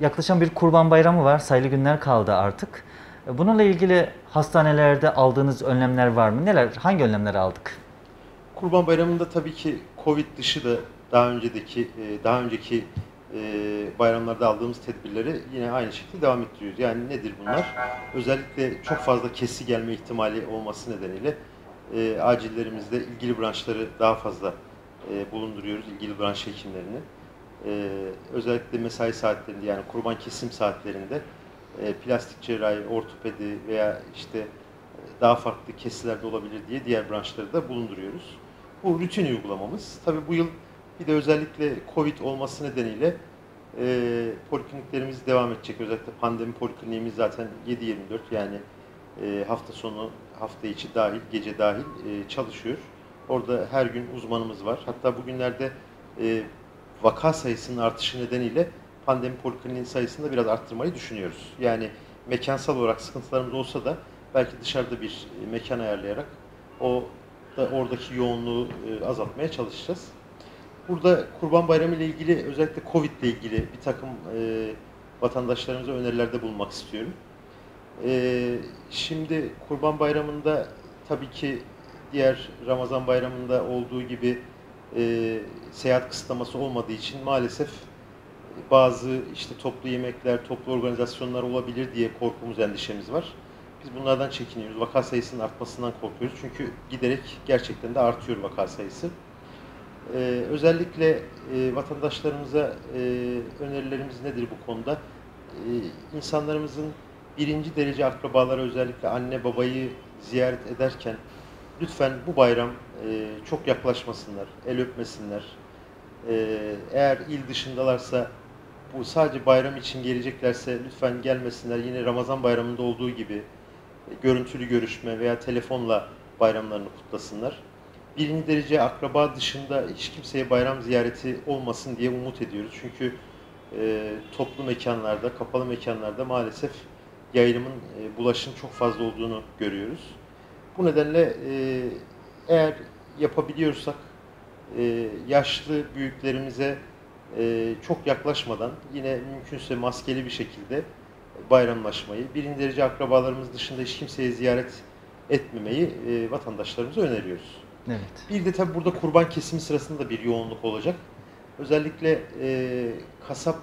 Yaklaşan bir Kurban Bayramı var. Sayılı günler kaldı artık. Bununla ilgili hastanelerde aldığınız önlemler var mı? Hangi önlemleri aldık? Kurban Bayramı'nda tabii ki Covid dışı da daha önceki bayramlarda aldığımız tedbirleri yine aynı şekilde devam ettiriyoruz. Yani nedir bunlar? Özellikle çok fazla kesi gelme ihtimali olması nedeniyle acillerimizde ilgili branşları daha fazla bulunduruyoruz, ilgili branş hekimlerini. Özellikle mesai saatlerinde, yani kurban kesim saatlerinde plastik cerrahi, ortopedi veya işte daha farklı kesilerde olabilir diye diğer branşları da bulunduruyoruz. Bu rutin uygulamamız. Tabii bu yıl bir de özellikle Covid olması nedeniyle polikliniklerimiz devam edecek. Özellikle pandemi polikliniğimiz zaten 7/24, yani hafta sonu, hafta içi dahil, gece dahil çalışıyor. Orada her gün uzmanımız var. Hatta bugünlerde vaka sayısının artışı nedeniyle pandemi polikliniğinin sayısını da biraz arttırmayı düşünüyoruz. Yani mekansal olarak sıkıntılarımız olsa da belki dışarıda bir mekan ayarlayarak oradaki yoğunluğu azaltmaya çalışacağız. Burada Kurban Bayramı ile ilgili, özellikle Covid ile ilgili bir takım vatandaşlarımıza önerilerde bulunmak istiyorum. Şimdi Kurban Bayramı'nda tabii ki diğer Ramazan Bayramı'nda olduğu gibi seyahat kısıtlaması olmadığı için maalesef bazı işte toplu yemekler, toplu organizasyonlar olabilir diye korkumuz, endişemiz var. Biz bunlardan çekiniyoruz. Vaka sayısının artmasından korkuyoruz. Çünkü giderek gerçekten de artıyor vaka sayısı. Özellikle vatandaşlarımıza önerilerimiz nedir bu konuda? İnsanlarımızın birinci derece akrabaları, özellikle anne babayı ziyaret ederken lütfen bu bayram çok yaklaşmasınlar, el öpmesinler. Eğer il dışındalarsa, bu sadece bayram için geleceklerse lütfen gelmesinler. Yine Ramazan bayramında olduğu gibi görüntülü görüşme veya telefonla bayramlarını kutlasınlar. Birinci derece akraba dışında hiç kimseye bayram ziyareti olmasın diye umut ediyoruz. Çünkü toplu mekanlarda, kapalı mekanlarda maalesef yayılımın, bulaşın çok fazla olduğunu görüyoruz. Bu nedenle eğer yapabiliyorsak yaşlı büyüklerimize çok yaklaşmadan, yine mümkünse maskeli bir şekilde bayramlaşmayı, birinci derece akrabalarımız dışında hiç kimseye ziyaret etmemeyi vatandaşlarımıza öneriyoruz. Evet. Bir de tabii burada kurban kesimi sırasında bir yoğunluk olacak. Özellikle kasap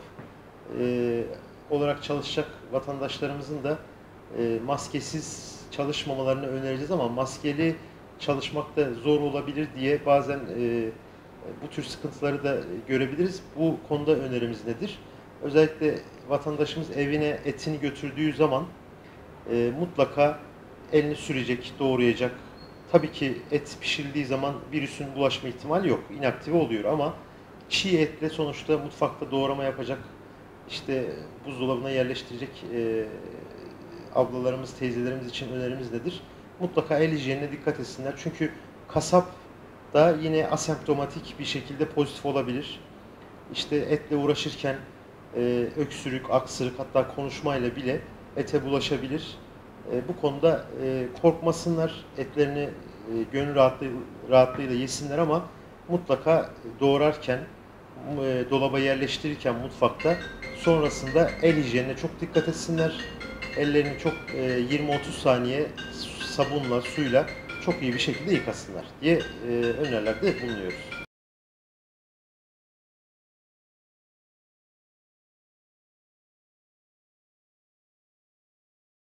olarak çalışacak vatandaşlarımızın da maskesiz çalışmamalarını önereceğiz, ama maskeli çalışmak da zor olabilir diye bazen bu tür sıkıntıları da görebiliriz. Bu konuda önerimiz nedir? Özellikle vatandaşımız evine etini götürdüğü zaman mutlaka elini sürecek, doğrayacak. Tabii ki et pişirildiği zaman virüsün bulaşma ihtimali yok, inaktive oluyor, ama çiğ etle sonuçta mutfakta doğrama yapacak, işte buzdolabına yerleştirecek ablalarımız, teyzelerimiz için önerimiz nedir? Mutlaka el hijyenine dikkat etsinler. Çünkü kasap da yine asemptomatik bir şekilde pozitif olabilir. İşte etle uğraşırken öksürük, aksırık, hatta konuşmayla bile ete bulaşabilir. Bu konuda korkmasınlar, etlerini gönül rahatlığıyla yesinler, ama mutlaka doğrarken, dolaba yerleştirirken mutfakta, sonrasında el hijyenine çok dikkat etsinler. Ellerini çok 20-30 saniye sabunla, suyla çok iyi bir şekilde yıkasınlar diye önerilerde bulunuyoruz.